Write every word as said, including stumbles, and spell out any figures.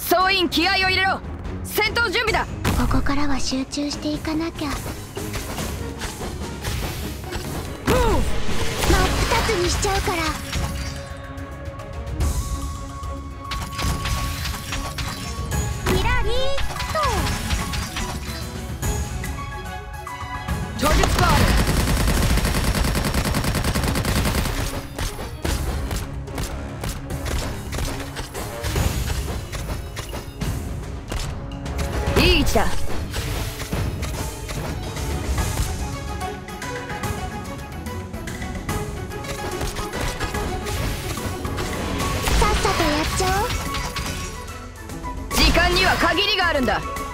総員気合を入れろ。戦闘準備だ。 ここからは集中していかなきゃ。真っ二つにしちゃうから。キラリーっと超絶パワー。いい位置だ。 さっさとやっちゃおう。 時間には限りがあるんだ。